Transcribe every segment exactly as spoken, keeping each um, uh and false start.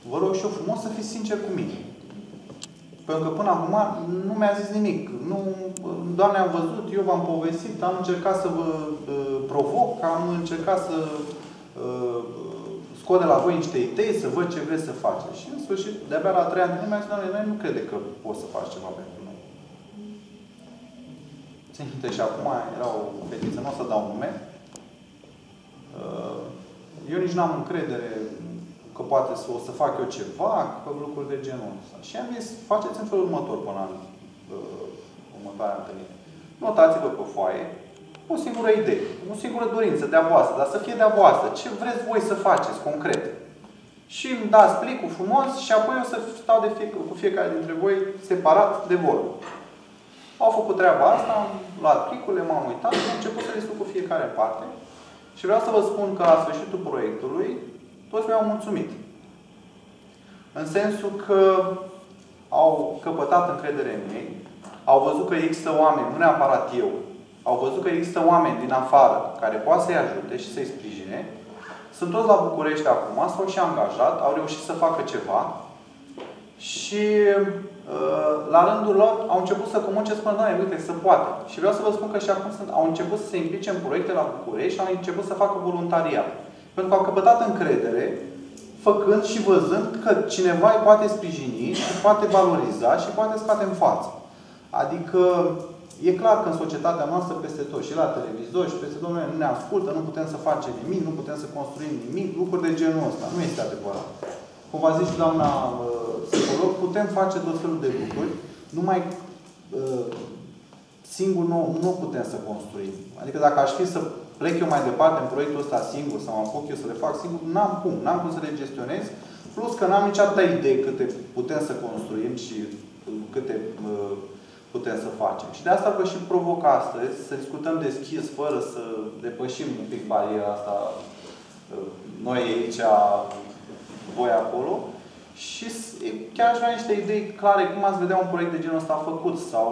vă rog și eu frumos să fiți sinceri cu mine. Pentru că până acum nu mi-a zis nimic. Nu, Doamne, am văzut, eu v-am povestit, am încercat să vă uh, provoc, am încercat să uh, scot de la voi niște idei, să văd ce vreți să faceți. Și în sfârșit, de-abia la trei ani de mi-a zis, Doamne, noi nu crede că poți să faci ceva pentru noi. Țin minte și acum era o fetiță, nu o să dau nume. Uh, eu nici n-am încredere că poate să o să fac eu ceva, că lucruri de genul ăsta. Și am zis, faceți în felul următor până în uh, următoarea întâlnire. Notați-vă pe foaie o singură idee, o singură dorință de-a voastră, dar să fie de-a voastră. Ce vreți voi să faceți, concret. Și îmi dați plicul frumos și apoi o să stau de fie, cu fiecare dintre voi separat de vorbă. Au făcut treaba asta, am luat plicurile, m-am uitat și am început să discut cu fiecare parte. Și vreau să vă spun că la sfârșitul proiectului toți mi-au mulțumit. În sensul că au căpătat încredere în ei, au văzut că există oameni, nu neapărat eu, au văzut că există oameni din afară care poate să-i ajute și să-i sprijine. Sunt toți la București acum, s-au și angajat, au reușit să facă ceva și la rândul lor au început să comunice, spun, doamne, uite, se poate. Și vreau să vă spun că și acum sunt, au început să se implice în proiecte la București și au început să facă voluntariat. Pentru că au căpătat încredere, făcând și văzând că cineva îi poate sprijini și poate valoriza și poate scoate în față. Adică, e clar că în societatea noastră, peste tot, și la televizor, și peste tot, nu ne ascultă, nu putem să facem nimic, nu putem să construim nimic, lucruri de genul ăsta. Nu este adevărat. Cum v-a zis și doamna uh, psiholog, putem face tot felul de lucruri, numai uh, singur nu, nu putem să construim. Adică dacă aș fi să plec eu mai departe în proiectul ăsta singur, sau mă apuc eu să le fac singur, n-am cum, n-am cum să le gestionez, plus că n-am nici atâta idee câte putem să construim și câte uh, putem să facem. Și de asta vă și provoc astăzi, să discutăm deschis, fără să depășim un pic bariera asta, uh, noi aici, voi acolo, și chiar aș vrea niște idei clare, cum ați vedea un proiect de genul ăsta făcut, sau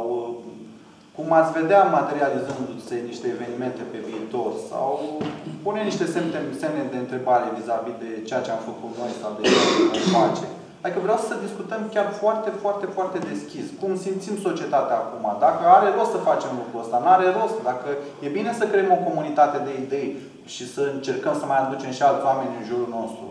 cum ați vedea materializându-se niște evenimente pe viitor, sau pune niște semne, semne de întrebare vis-a-vis de ceea ce am făcut noi sau de ceea ce vom face. Adică vreau să discutăm chiar foarte, foarte, foarte deschis. Cum simțim societatea acum. Dacă are rost să facem lucrul ăsta, nu are rost. Dacă e bine să creăm o comunitate de idei și să încercăm să mai aducem și alți oameni în jurul nostru.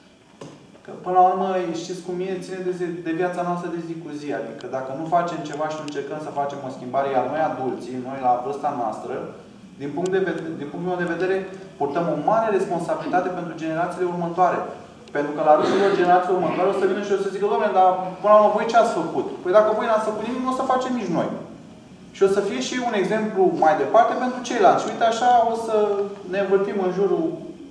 Că până la urmă, știți cum e, ține de, zi, de viața noastră de zi cu zi. Adică dacă nu facem ceva și nu încercăm să facem o schimbare, iar noi adulții, noi la vârsta noastră, din punct de vedere, din punctul meu de vedere, purtăm o mare responsabilitate pentru generațiile următoare. Pentru că la rândul lor, generațiile următoare o să vină și o să zică, dom'le, dar până la urmă, voi ce ați făcut? Păi dacă voi n-ați făcut nimic, nu o să facem nici noi. Și o să fie și un exemplu mai departe pentru ceilalți. Și uite așa o să ne învârtim în jurul,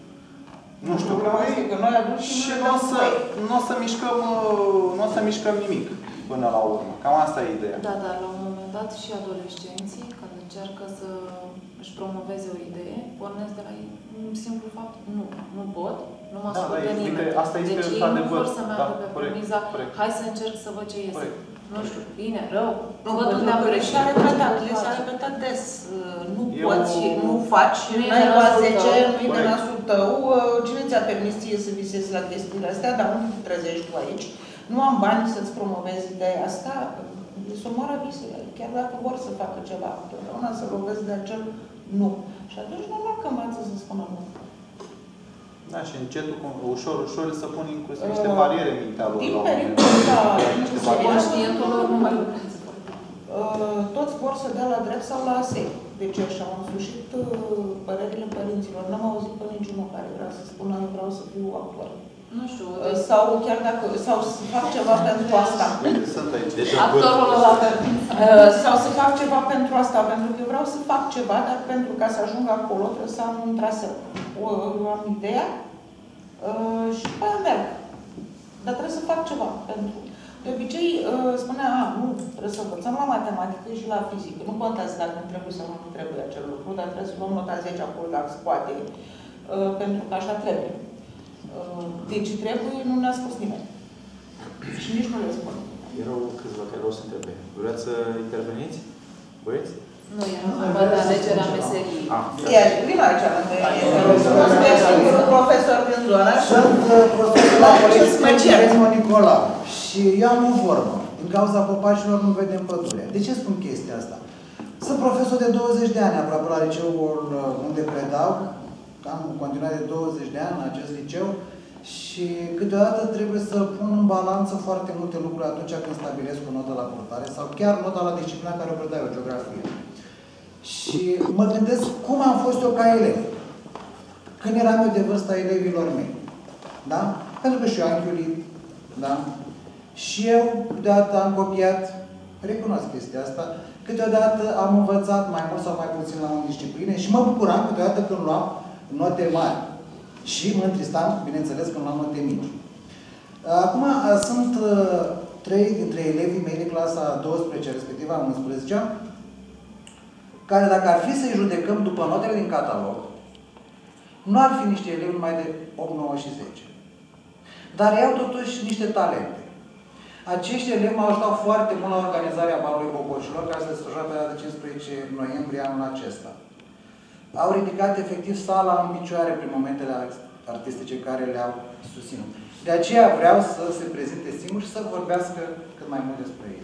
nu știu, că noi adulți și nu o să, nu o să mișcăm, nu o să mișcăm nimic până la urmă. Cam asta e ideea. Da, dar la un moment dat și adolescenții, când încearcă să își promoveze o idee, pornesc de la un simplu fapt, nu, nu pot, nu mă ascultă da, da, nimeni. Asta este deci ei nu vor să meargă da, pe corect, premiza, corect. hai să încerc să văd ce iese. Corect. Nu știu, bine, rău, nu, văd unde am greșit. S-a repetat, s-a repetat des. Nu Eu... poți, nu faci, n-ai luat zece, nu-i de nasul tău. Cine ți-a permis ție să visezi la chestiile astea, dar unde te trezești tu aici? Nu am bani să-ți promovezi ideea asta. Se omoară visele. Chiar dacă vor să facă ceva, întotdeauna să lovesc de acel nu. Și atunci normal că învață să spună nu. Da, și încetul, ușor, ușor să pun inclusiv niște bariere în mintea lor. Din pericolul ăsta, conștientul nu mai lucrează. Toți vor să dea la drept sau la asei. Deci așa au însușit părerile părinților. N-am auzit pe niciunul care vrea să spună eu vreau să fiu actor. Nu știu. Sau chiar dacă, sau să fac ceva pentru asta. Sunt aici. Actorul ăla permis. Sau să fac ceva pentru asta, pentru că eu vreau să fac ceva, dar pentru ca să ajung acolo trebuie să am un traseu. Eu am ideea și pe aia merg. Dar trebuie să fac ceva pentru. De obicei spunea, a, nu, trebuie să învățăm la matematică și la fizică. Nu contează dacă îmi trebuie sau nu îmi trebuie acel lucru, dar trebuie să luăm nota zece acolo dacă se poate, pentru că așa trebuie. Deci trebuie, nu ne-a spus nimeni. Și nici nu le spun. Erau câțiva care vreau să întrebe. Vreați să interveniți? Băieți? Nu, era vorba de alegerea meseriei. Iar, vin aici, lângă el. Sunt singurul profesor din zona. Sunt profesor la Poliție. Nicolau. Și eu am o vorbă. Din cauza copacilor nu vedem pădurea. De ce spun chestia asta? Sunt profesor de douăzeci de ani aproape la liceul unde predau. Am continuat de douăzeci de ani în acest liceu. Și câteodată trebuie să pun în balanță foarte multe lucruri atunci când stabilesc o notă la purtare sau chiar nota la disciplina care o predau, o geografie. Și mă gândesc cum am fost eu ca elev. Când eram eu de vârsta elevilor mei. Da? Pentru că și eu am chiulit. Da? Și eu câteodată am copiat, recunosc chestia asta, câteodată am învățat mai mult sau mai puțin la o disciplină și mă bucuram câteodată când luam note mari. Și mă întristam, bineînțeles, când luam note mici. Acum sunt trei dintre elevii mei de clasa a douăsprezecea, respectiv a unsprezecea, care dacă ar fi să-i judecăm după notele din catalog, nu ar fi niște elevi numai de opt, nouă și zece. Dar ei au totuși niște talente. Acești elevi m-au ajutat foarte mult la organizarea Balului Bobocilor, care se desfășoară pe data de cincisprezece noiembrie anul acesta. Au ridicat efectiv sala în picioare prin momentele artistice care le-au susținut. De aceea vreau să se prezinte singur și să vorbească cât mai mult despre ei.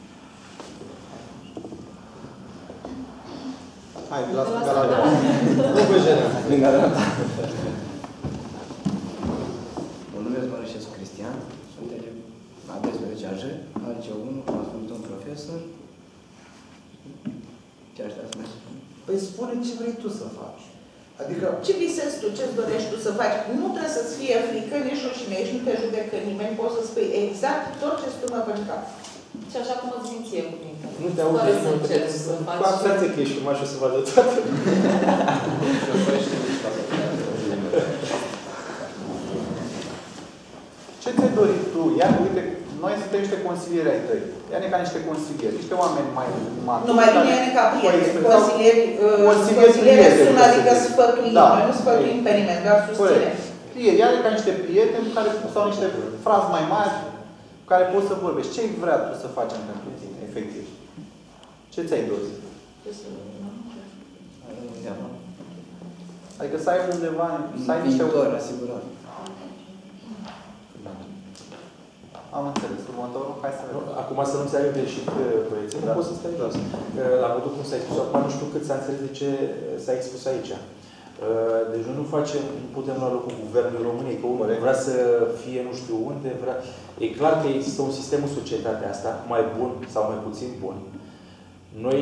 Hai, de la stânga la dreapta. Nu vă jenează. Stânga dreapta. Mă numesc Mărășescu Cristian, sunt elev la a doisprezecea J, al liceu unu, cum a spus un profesor. Ce aștept să mai spun? Păi spune ce vrei tu să faci. Adică... Ce visezi tu, ce-ți dorești tu să faci? Nu trebuie să-ți fie frică, nici rușine, nici nu te judecă nimeni, poți să spui exact tot ce spune pe cap. Și așa cum îți vin ție cuvintele. Nu te aude, nu încerci să faci. Cu absență că ești filmat și o să vadă toată. Ce ți-ai dorit tu? Iar, uite, noi suntem niște consilieri ai tăi. Ia-ne ca niște consilieri, niște oameni mai maturi. Nu mai bine ia-ne ca prieteni. Păi, Consilieri, consilieri consilieri prieteni, sună, adică sfătuim. Da. Noi nu sfătuim pe nimeni, doar susținem. Prieteni, ia-ne ca niște prieteni care sau niște frați mai mari care poți să vorbești. Ce-ai vrea tu să facem pentru tine, efectiv? Ce ți-ai dorit? Adică să ai undeva, să ai niște... Viitor, asigurat. Am înțeles. Următorul, hai să vedem. Acum să nu înțeleagă greșit proiecția, nu poți să stai jos. La modul cum s-a expus acum, nu știu cât s-a înțeles de ce s-a expus aici. Deci noi nu facem, nu putem lua locul Guvernului României, că unul vrea să fie nu știu unde, vrea... E clar că există un sistem în societatea asta, mai bun sau mai puțin bun. Noi,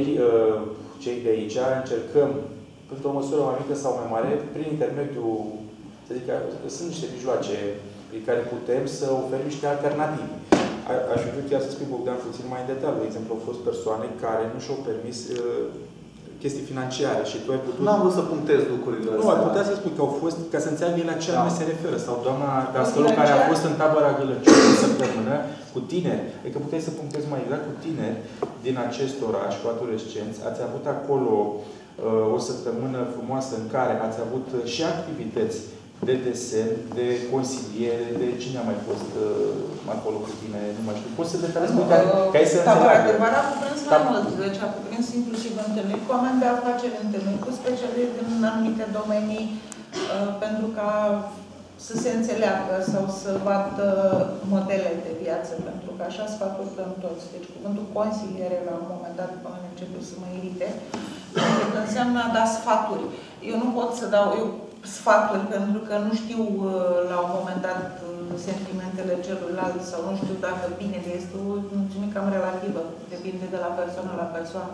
cei de aici, încercăm, într-o măsură mai mică sau mai mare, prin intermediul, să zic că sunt niște mijloace prin care putem să oferim niște alternative. Aș fi vrut chiar să spui, Bogdan, puțin mai în detaliu. De exemplu, au fost persoane care nu și-au permis uh, chestii financiare și tu ai putut... Nu am vrut să punctez lucrurile astea. Nu, ai putea să spui că au fost, ca să înțeleagă la ce anume se referă. Sau doamna Dascălu, care a fost în tabăra Gălăciu o săptămână cu tineri. Adică puteai să punctezi mai exact cu tineri din acest oraș, cu adolescenți. Ați avut acolo uh, o săptămână frumoasă în care ați avut și activități de desen, de consiliere, de cine a mai fost uh, acolo cu tine, nu mai știu. Poți să detaliezi cu care, ca ei să înțeleagă. Tabăra Adevărat a cuprins mai mult. Deci a cuprins inclusiv întâlniri cu oameni de afaceri, întâlniri cu specialiști din anumite domenii, uh, pentru ca să se înțeleagă sau să vadă modele de viață, pentru că așa sfaturi toți. Deci cuvântul consiliere, la un moment dat, până a început să mă irite, înseamnă a da sfaturi. Eu nu pot să dau eu sfaturi, pentru că nu știu la un moment dat sentimentele celuilalt sau nu știu dacă bine este o mulțumire cam relativă, depinde de la persoană la persoană.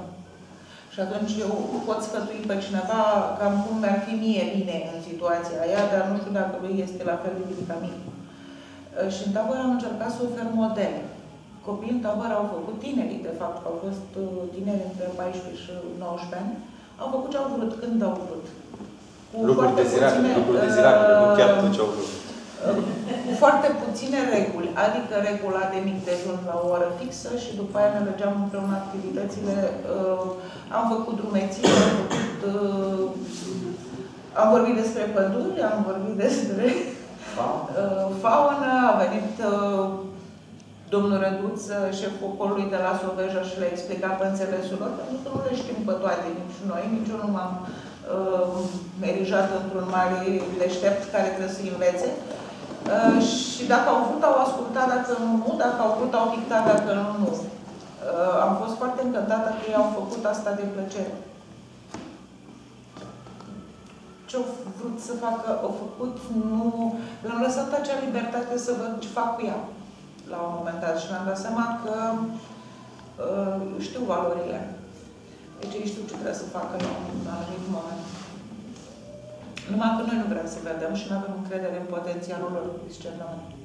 Și atunci eu pot sfătui pe cineva cam cum mi-ar fi mie bine în situația aia, dar nu știu dacă lui este la fel de bine ca mine. Și în tabără am încercat să ofer modele. Copiii în tabără au făcut, tinerii de fapt, au fost tineri între paisprezece și nouăsprezece ani, au făcut ce au vrut, când au vrut. Lucruri dezirabile, lucruri dezirabile, nu chiar tot ce au vrut. Cu foarte puține reguli, adică regula de mic dejun la o oră fixă și după aia ne mergeam împreună activitățile. Am făcut drumeții, am făcut... Am vorbit despre păduri, am vorbit despre faună, a venit domnul Răduț, șeful polului de la Soveja și le-a explicat pe înțelesul lor, pentru că nu le știm pe toate, nici noi, nici eu nu m-am erijat într-un mare deștept care trebuie să învețe. Și dacă au vrut, au ascultat, dacă dacă au vrut, au dictat, dacă nu, nu. Am fost foarte încântată că ei au făcut asta de plăcere. Ce au vrut să facă, au făcut, nu... Le-am lăsat acea libertate să văd ce fac cu ea la un moment dat și mi-am dat seama că uh, știu valorile. Deci ei știu ce trebuie să facă la un anumit moment. Numai că noi nu vrem să vedem și nu avem încredere în potențialul lor discernământ.